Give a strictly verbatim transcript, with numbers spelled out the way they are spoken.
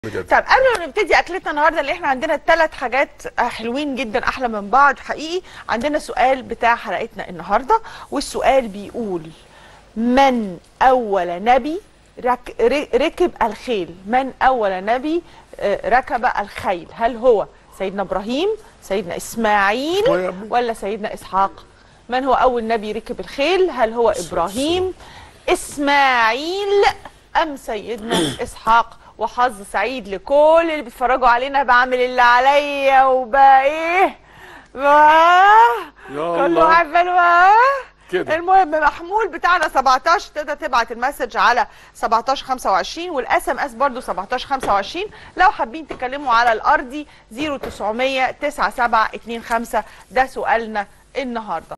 بجد. طب قبل ما نبتدي اكلتنا النهارده اللي احنا عندنا ثلاث حاجات حلوين جدا احلى من بعض حقيقي. عندنا سؤال بتاع حلقتنا النهارده، والسؤال بيقول: من اول نبي رك ركب الخيل؟ من اول نبي ركب الخيل؟ هل هو سيدنا ابراهيم، سيدنا اسماعيل، ولا سيدنا اسحاق؟ من هو اول نبي ركب الخيل؟ هل هو ابراهيم، اسماعيل، ام سيدنا اسحاق؟ وحظ سعيد لكل اللي بيتفرجوا علينا. بعمل اللي عليا وبقى ايه بقى كله عارفه كده. المهم محمول بتاعنا سبعتاشر، تقدر تبعت المسج على سبعتاشر خمسة وعشرين، والاس ام اس برضه سبعتاشر خمسة وعشرين. لو حابين تتكلموا على الارضي صفر تسعمية تسعة سبعة اتنين خمسة. ده سؤالنا النهارده.